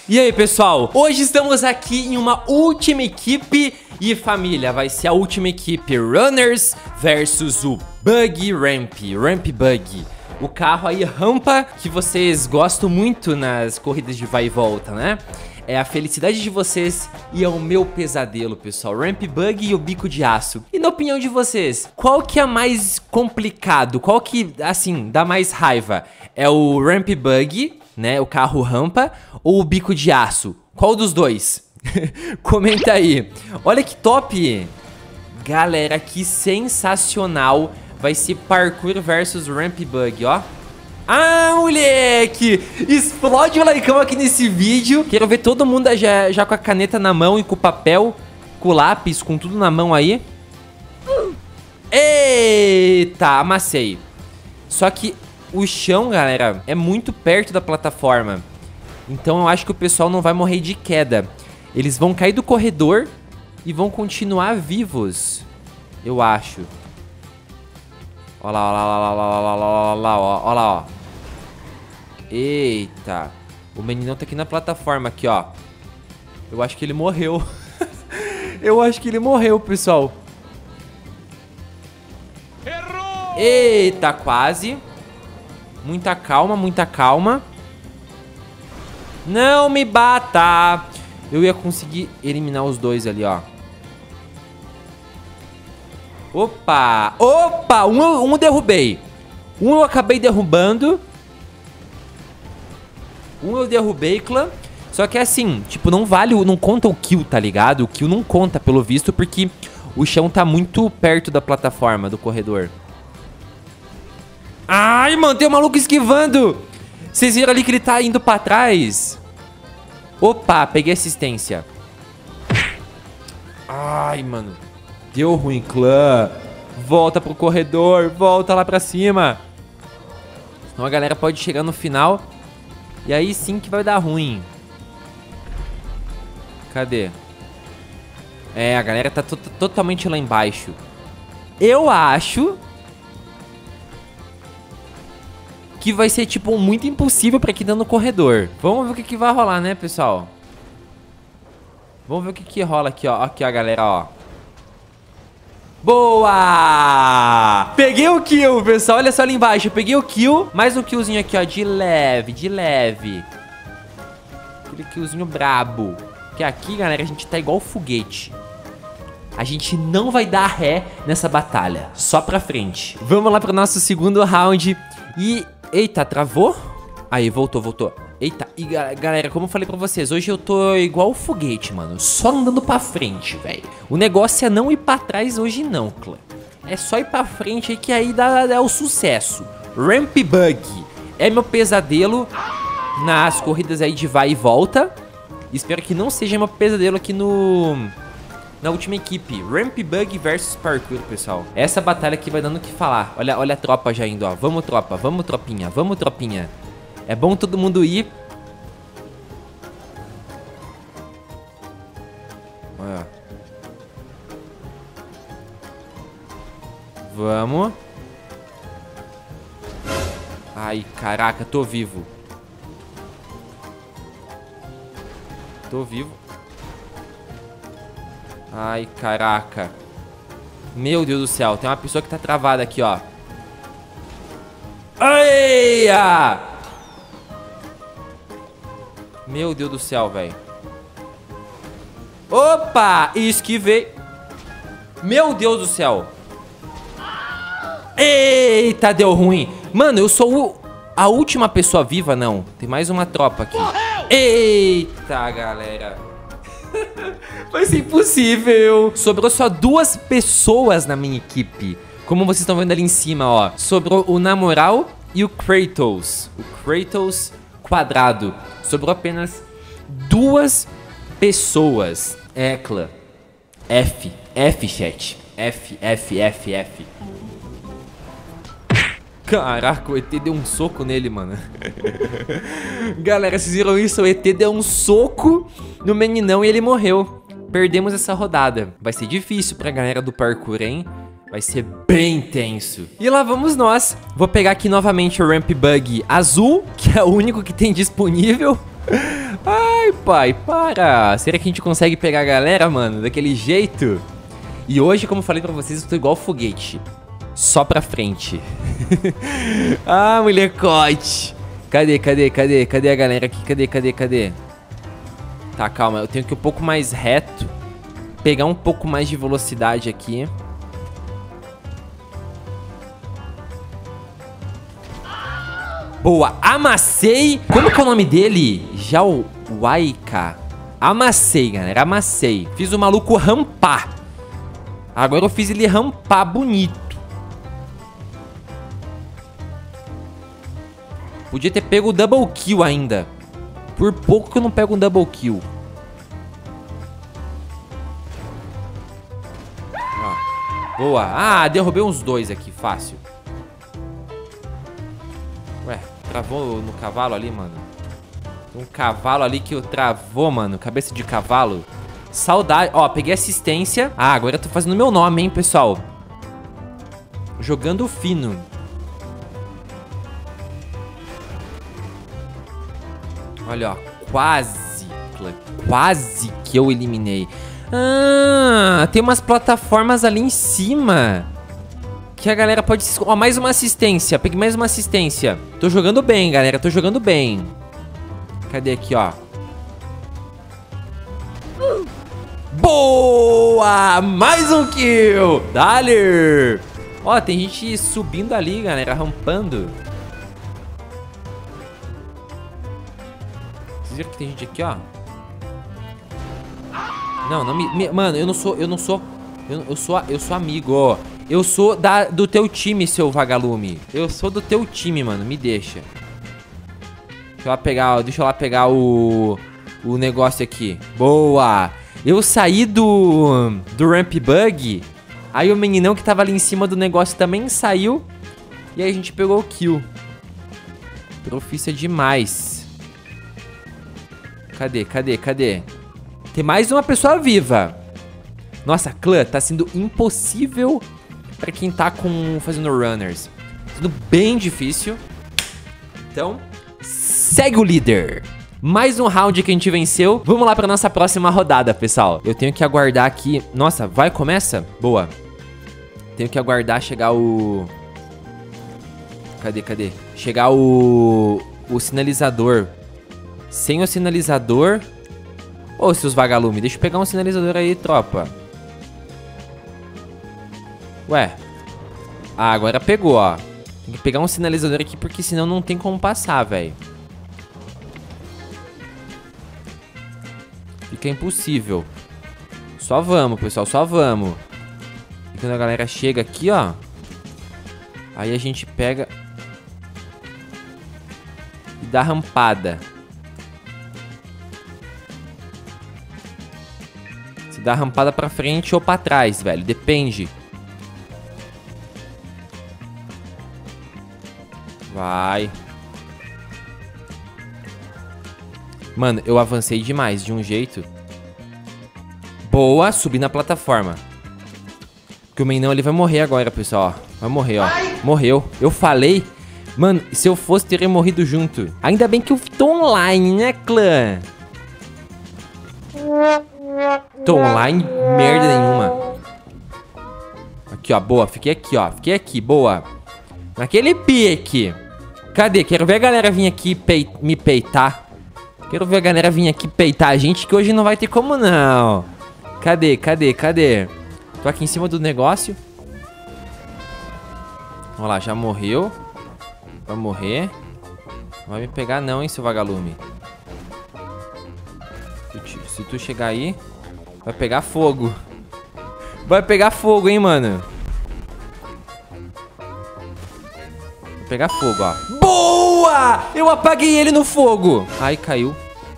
E aí, pessoal, hoje estamos aqui em uma última equipe e família, vai ser a última equipe Runners versus o Buggy Ramp Buggy. O carro aí, rampa, que vocês gostam muito nas corridas de vai e volta, né? É a felicidade de vocês e é o meu pesadelo, pessoal. Ramp Buggy e o bico de aço. E na opinião de vocês, qual que é mais complicado? Qual que, assim, dá mais raiva? É o Ramp Buggy, né? O carro rampa ou o bico de aço? Qual dos dois? Comenta aí. Olha que top! Galera, que sensacional. Vai ser parkour versus Ramp Buggy, ó. Ah, moleque! Explode o likeão aqui nesse vídeo. Quero ver todo mundo já com a caneta na mão e com o papel, com o lápis, com tudo na mão aí. Eita, amassei. Só que o chão, galera, é muito perto da plataforma. Então eu acho que o pessoal não vai morrer de queda. Eles vão cair do corredor e vão continuar vivos. Eu acho. Olha lá, olha lá, olha lá, olha lá, olha lá, olha lá, ó. Eita. O meninão tá aqui na plataforma, aqui, ó. Eu acho que ele morreu. Eu acho que ele morreu, pessoal. Errou! Eita, quase. Muita calma, muita calma. Não me bata. Eu ia conseguir eliminar os dois ali, ó. Opa! Opa! Um eu derrubei. Um eu acabei derrubando. Um eu derrubei, clã. Só que é assim, tipo, não vale, não conta o kill, tá ligado? O kill não conta, pelo visto, porque o chão tá muito perto da plataforma, do corredor. Ai, mano, tem um maluco esquivando. Vocês viram ali que ele tá indo pra trás? Opa, peguei assistência. Ai, mano. Deu ruim, clã. Volta pro corredor, volta lá pra cima. Senão a galera pode chegar no final. E aí sim que vai dar ruim. Cadê? É, a galera tá totalmente lá embaixo. Eu acho que vai ser, tipo, muito impossível pra quem tá no corredor. Vamos ver o que vai rolar, né, pessoal? Vamos ver o que rola aqui, ó. Aqui, ó, galera, ó. Boa! Peguei o kill, pessoal. Olha só ali embaixo. Eu peguei o kill. Mais um killzinho aqui, ó. De leve, de leve. Aquele killzinho brabo. Porque aqui, galera, a gente tá igual foguete. A gente não vai dar ré nessa batalha. Só pra frente. Vamos lá pro nosso segundo round. E... Eita, travou? Aí, voltou, voltou. Eita, e galera, como eu falei pra vocês, hoje eu tô igual o foguete, mano. Só andando pra frente, velho. O negócio é não ir pra trás hoje não, clã. É só ir pra frente aí que aí dá o sucesso. Ramp Buggy é meu pesadelo nas corridas aí de vai e volta. Espero que não seja meu pesadelo aqui na última equipe. Ramp Buggy versus parkour, pessoal. Essa batalha aqui vai dando o que falar. Olha a tropa já indo, ó. Vamos, tropa. Vamos, tropinha. Vamos, tropinha. É bom todo mundo ir. Olha. Vamos. Ai, caraca, tô vivo. Tô vivo. Ai, caraca. Meu Deus do céu, tem uma pessoa que tá travada aqui, ó. Eia! Meu Deus do céu, velho. Opa! Esquivei. Meu Deus do céu. Eita, deu ruim. Mano, eu sou a última pessoa viva, não. Tem mais uma tropa aqui. Eita, galera. Vai ser impossível. Sobrou só 2 pessoas na minha equipe. Como vocês estão vendo ali em cima, ó. Sobrou o Namoral e o Kratos. O Kratos quadrado. Sobrou apenas 2 pessoas. É, clã. F, chat. F. Caraca, o ET deu um soco nele, mano. Galera, vocês viram isso? O ET deu um soco no meninão e ele morreu. Perdemos essa rodada. Vai ser difícil pra galera do parkour, hein? Vai ser bem tenso. E lá vamos nós. Vou pegar aqui novamente o Ramp Buggy azul, que é o único que tem disponível. Ai, Ai, pai, para. Será que a gente consegue pegar a galera, mano, daquele jeito? E hoje, como eu falei pra vocês, eu tô igual foguete. Só pra frente. Ah, molecote. Cadê a galera aqui? Cadê? Tá, calma. Eu tenho que ir um pouco mais reto. Pegar um pouco mais de velocidade aqui. Boa, amassei. Como que é o nome dele? Jauaika. Amassei, galera, amassei. Fiz o maluco rampar. Agora eu fiz ele rampar bonito. Podia ter pego o double kill ainda. Por pouco que eu não pego um double kill. Ó, boa. Ah, derrubei uns dois aqui, fácil. Ué, travou no cavalo ali, mano. Tem um cavalo ali que eu travou, mano. Cabeça de cavalo. Saudade. Ó, peguei assistência. Ah, agora eu tô fazendo meu nome, hein, pessoal. Jogando fino. Olha, ó. Quase que eu eliminei. Ah, tem umas plataformas ali em cima. Que a galera pode... Ó, mais uma assistência. Peguei mais uma assistência. Tô jogando bem, galera. Tô jogando bem. Cadê aqui, ó? Boa! Mais um kill! Dale! Ó, tem gente subindo ali, galera. Rampando. Vocês viram que tem gente aqui, ó? Não me... Mano, eu sou amigo, ó. Eu sou do teu time, seu vagalume. Eu sou do teu time, mano. Me deixa. Deixa eu lá pegar o negócio aqui. Boa! Eu saí do ramp bug. Aí o meninão que tava ali em cima do negócio também saiu. E aí a gente pegou o kill. Profícia demais. Cadê? Tem mais uma pessoa viva. Nossa, clã, tá sendo impossível pra quem tá fazendo runners. Sendo bem difícil. Então, segue o líder. Mais um round que a gente venceu. Vamos lá pra nossa próxima rodada, pessoal. Eu tenho que aguardar aqui. Nossa, começa? Boa. Tenho que aguardar chegar o... Cadê? Chegar o sinalizador. Sem o sinalizador... Ô, seus vagalumes, deixa eu pegar um sinalizador aí, tropa. Ué. Ah, agora pegou, ó. Tem que pegar um sinalizador aqui, porque senão não tem como passar, velho. Fica impossível. Só vamos, pessoal, só vamos. E quando a galera chega aqui, ó, aí a gente pega e dá rampada. Se dá rampada pra frente ou pra trás, velho, depende. Vai. Mano, eu avancei demais, de um jeito. Boa, subi na plataforma. Porque o menino ele vai morrer agora, pessoal, ó. Vai morrer, ó. Morreu. Eu falei. Mano, se eu fosse, teria morrido junto. Ainda bem que eu tô online, né, clã? Tô online, merda nenhuma. Aqui, ó, boa. Fiquei aqui, ó. Fiquei aqui, boa. Naquele pique. Cadê? Quero ver a galera vir aqui me peitar. Quero ver a galera vir aqui peitar a gente, que hoje não vai ter como não. Cadê? Tô aqui em cima do negócio. Olha lá, já morreu. Vai morrer. Não vai me pegar não, hein, seu vagalume. Se tu chegar aí, vai pegar fogo. Vai pegar fogo, hein, mano. Vai pegar fogo, ó. Boa! Eu apaguei ele no fogo. Ai, caiu.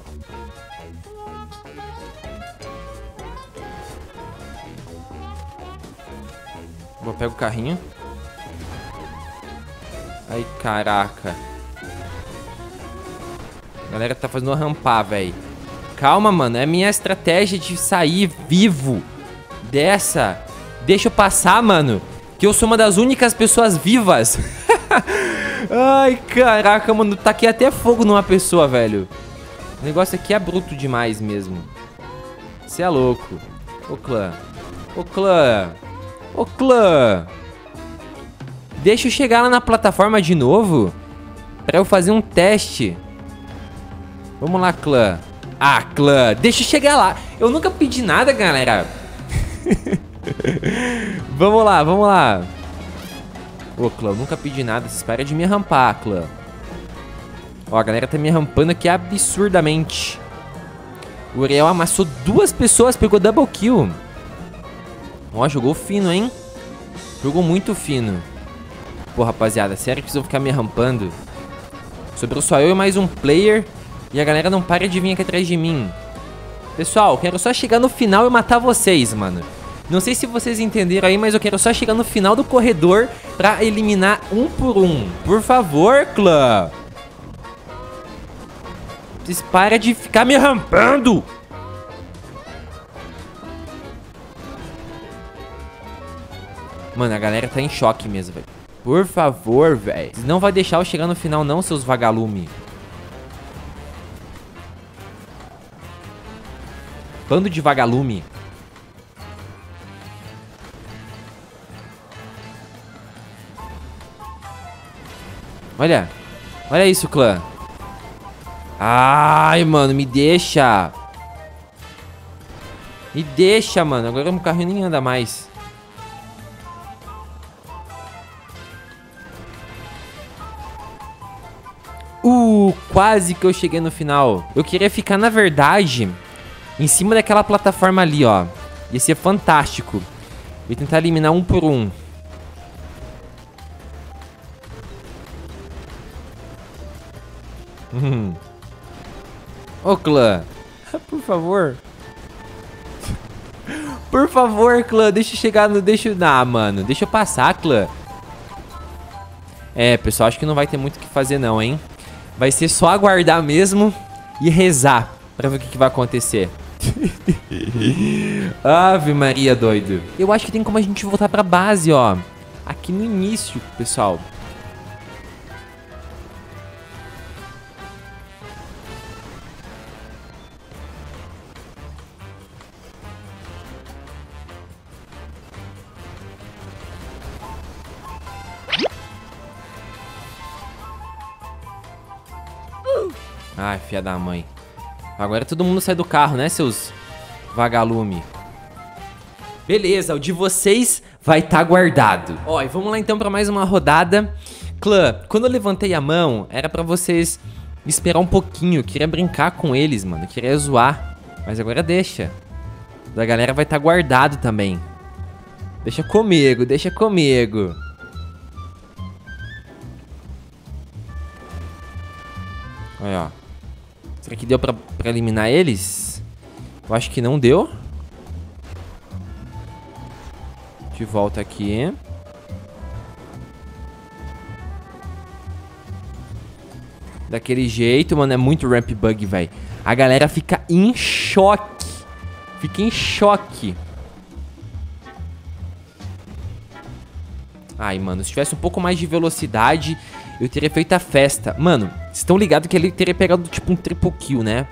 Vou pegar o carrinho. Ai, caraca. A galera tá fazendo rampar, velho. Calma, mano. É minha estratégia de sair vivo dessa. Deixa eu passar, mano. Que eu sou uma das únicas pessoas vivas. Ai, caraca, mano. Taquei até fogo numa pessoa, velho. O negócio aqui é bruto demais mesmo. Você é louco. Ô, clã. Ô, clã. Ô, clã. Deixa eu chegar lá na plataforma de novo. Pra eu fazer um teste. Vamos lá, clã. Ah, clã. Deixa eu chegar lá. Eu nunca pedi nada, galera. Vamos lá, vamos lá. Ô, clã, eu nunca pedi nada. Vocês param de me rampar, clã. Ó, a galera tá me rampando aqui absurdamente. O Uriel amassou 2 pessoas, pegou double kill. Ó, jogou fino, hein? Jogou muito fino. Pô, rapaziada, sério que vocês vão ficar me rampando? Sobrou só eu e mais um player. E a galera não para de vir aqui atrás de mim. Pessoal, quero só chegar no final e matar vocês, mano. Não sei se vocês entenderam aí, mas eu quero só chegar no final do corredor pra eliminar um por um. Por favor, clã. Vocês param de ficar me rampando. Mano, a galera tá em choque mesmo, velho. Por favor, velho. Vocês não vai deixar eu chegar no final não, seus vagalume. Bando de vagalume. Olha. Olha isso, clã. Ai, mano, me deixa. Me deixa, mano. Agora o carro nem anda mais. Quase que eu cheguei no final. Eu queria ficar, na verdade, em cima daquela plataforma ali, ó. Ia ser fantástico. Vou tentar eliminar um por um. Ô, clã. Por favor. Por favor, clã. Deixa eu chegar no... Ah, mano. Deixa eu passar, clã. É, pessoal. Acho que não vai ter muito o que fazer, não, hein? Vai ser só aguardar mesmo e rezar pra ver o que vai acontecer. Ave Maria, doido. Eu acho que tem como a gente voltar pra base, ó. Aqui no início, pessoal. Ai, filha da mãe. Agora todo mundo sai do carro, né, seus vagalume? Beleza, o de vocês vai estar guardado. Ó, e vamos lá então pra mais uma rodada. Clã, quando eu levantei a mão, era pra vocês esperar um pouquinho. Eu queria brincar com eles, mano. Eu queria zoar. Mas agora deixa. Da galera vai estar guardado também. Deixa comigo, deixa comigo. Olha, ó. Será que deu pra eliminar eles? Eu acho que não deu. De volta aqui. Daquele jeito, mano. É muito ramp bug, velho. A galera fica em choque. Fica em choque. Ai, mano. Se tivesse um pouco mais de velocidade, eu teria feito a festa. Mano, vocês estão ligados que ele teria pegado tipo um triple kill, né?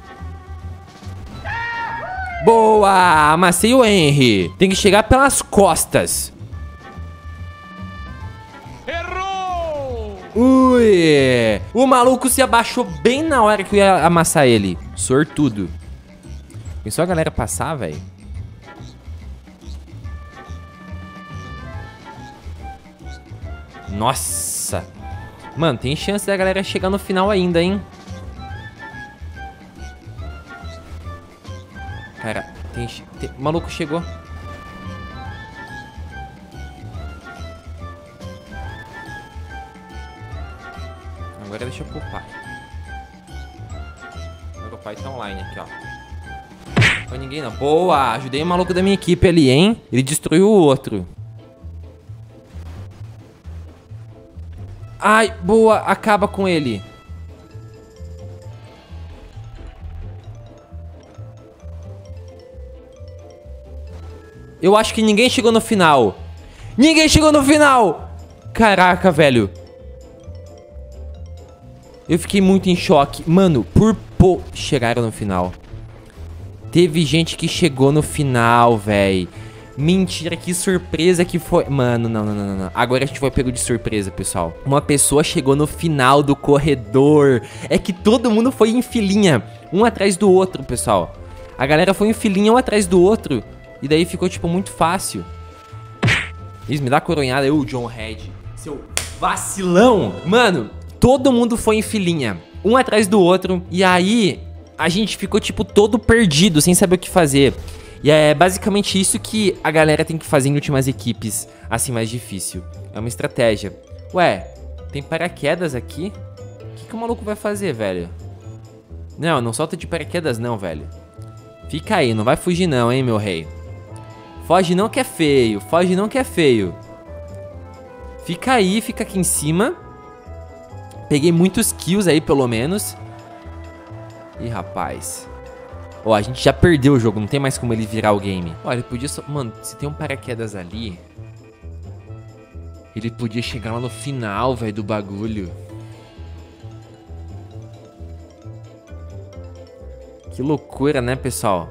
Boa! Amassei o Henry. Tem que chegar pelas costas. Errou! Ui! O maluco se abaixou bem na hora que eu ia amassar ele. Sortudo. Pensou a galera passar, velho? Nossa! Mano, tem chance da galera chegar no final ainda, hein? Cara, o maluco chegou. Agora deixa eu pro pai. Agora o pai tá online aqui, ó. Não foi ninguém não. Boa! Ajudei o maluco da minha equipe ali, hein? Ele destruiu o outro. Ai, boa, acaba com ele. Eu acho que ninguém chegou no final. Ninguém chegou no final. Caraca, velho. Eu fiquei muito em choque. Mano, por Pô, chegaram no final. Teve gente que chegou no final, véi. Mentira, que surpresa que foi. Mano, não. Agora a gente foi pego de surpresa, pessoal. Uma pessoa chegou no final do corredor. É que todo mundo foi em filinha, um atrás do outro, pessoal. A galera foi em filinha um atrás do outro. E daí ficou, tipo, muito fácil. Isso, me dá a coronhada. Eu, John Red, seu vacilão. Mano, todo mundo foi em filinha, um atrás do outro. E aí, a gente ficou, tipo, todo perdido, sem saber o que fazer. E é basicamente isso que a galera tem que fazer em últimas equipes, assim, mais difícil. É uma estratégia. Ué, tem paraquedas aqui? O que o maluco vai fazer, velho? Não solta de paraquedas não, velho. Fica aí, não vai fugir não, hein, meu rei. Foge não que é feio, foge não que é feio. Fica aí, fica aqui em cima. Peguei muitos kills aí, pelo menos. Ih, rapaz. Ó, a gente já perdeu o jogo, não tem mais como ele virar o game. Ó, ele podia só... Mano, se tem um paraquedas ali... Ele podia chegar lá no final, velho, do bagulho. Que loucura, né, pessoal?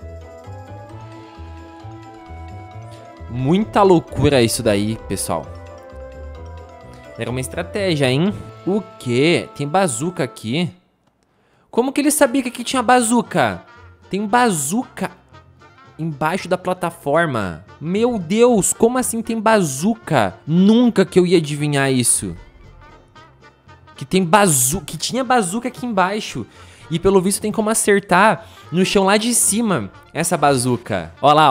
Muita loucura isso daí, pessoal. Era uma estratégia, hein? O quê? Tem bazuca aqui? Como que ele sabia que aqui tinha bazuca? Tem bazuca embaixo da plataforma. Meu Deus, como assim tem bazuca? Nunca que eu ia adivinhar isso. Que tem bazuca, que tinha bazuca aqui embaixo. E pelo visto tem como acertar no chão lá de cima essa bazuca. Ó lá,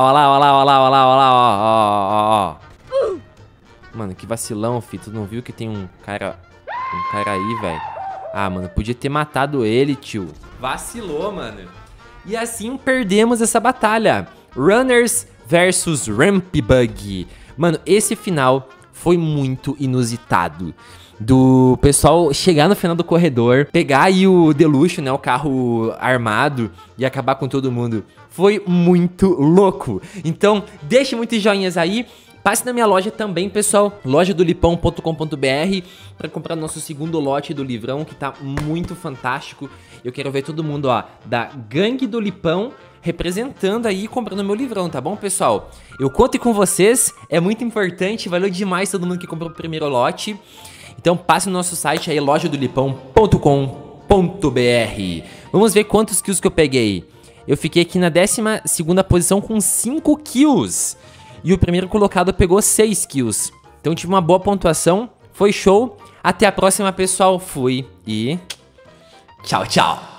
ó. Mano, que vacilão, fi. Tu não viu que tem um cara aí, velho? Ah, mano, podia ter matado ele, tio. Vacilou, mano. E assim perdemos essa batalha. Runners versus Rampbug. Mano, esse final foi muito inusitado. Do pessoal chegar no final do corredor, pegar aí o Deluxe, né, o carro armado, e acabar com todo mundo. Foi muito louco. Então, deixe muitos joinhas aí. Passe na minha loja também, pessoal, lojadolipão.com.br, para comprar nosso segundo lote do livrão, que tá muito fantástico. Eu quero ver todo mundo, ó, da Gangue do Lipão representando aí e comprando meu livrão, tá bom, pessoal? Eu conto com vocês, é muito importante, valeu demais todo mundo que comprou o primeiro lote. Então passe no nosso site aí, lojadolipão.com.br. Vamos ver quantos kills que eu peguei. Eu fiquei aqui na 12ª posição com 5 kills. E o primeiro colocado pegou 6 kills. Então tive uma boa pontuação, foi show. Até a próxima, pessoal. Fui e tchau, tchau.